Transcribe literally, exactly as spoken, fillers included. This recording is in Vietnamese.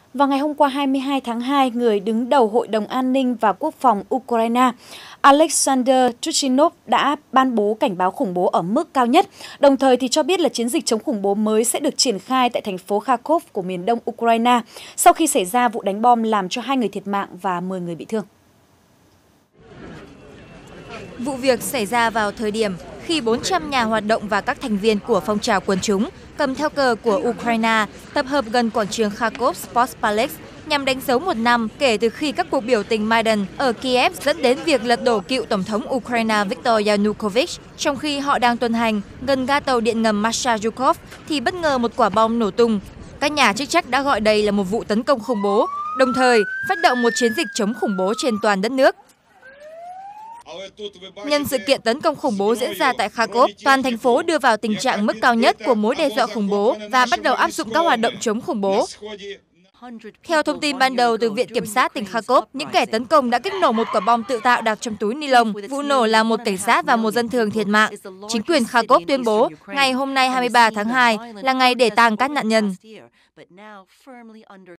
Vào ngày hôm qua hai mươi hai tháng hai, người đứng đầu Hội đồng An ninh và Quốc phòng Ukraine, Alexander Turchinov đã ban bố cảnh báo khủng bố ở mức cao nhất, đồng thời thì cho biết là chiến dịch chống khủng bố mới sẽ được triển khai tại thành phố Kharkov của miền đông Ukraine, sau khi xảy ra vụ đánh bom làm cho hai người thiệt mạng và mười người bị thương. Vụ việc xảy ra vào thời điểm khi bốn trăm nhà hoạt động và các thành viên của phong trào quần chúng cầm theo cờ của Ukraine tập hợp gần quảng trường Kharkov Sports Palace nhằm đánh dấu một năm kể từ khi các cuộc biểu tình Maidan ở Kiev dẫn đến việc lật đổ cựu Tổng thống Ukraine Viktor Yanukovych. Trong khi họ đang tuần hành gần ga tàu điện ngầm Massaryukov thì bất ngờ một quả bom nổ tung. Các nhà chức trách đã gọi đây là một vụ tấn công khủng bố, đồng thời phát động một chiến dịch chống khủng bố trên toàn đất nước. Nhân sự kiện tấn công khủng bố diễn ra tại Kharkov, toàn thành phố đưa vào tình trạng mức cao nhất của mối đe dọa khủng bố và bắt đầu áp dụng các hoạt động chống khủng bố. Theo thông tin ban đầu từ Viện Kiểm sát tỉnh Kharkov, những kẻ tấn công đã kích nổ một quả bom tự tạo đặt trong túi ni lông. Vụ nổ làm một cảnh sát và một dân thường thiệt mạng. Chính quyền Kharkov tuyên bố ngày hôm nay hai mươi ba tháng hai là ngày để tang các nạn nhân.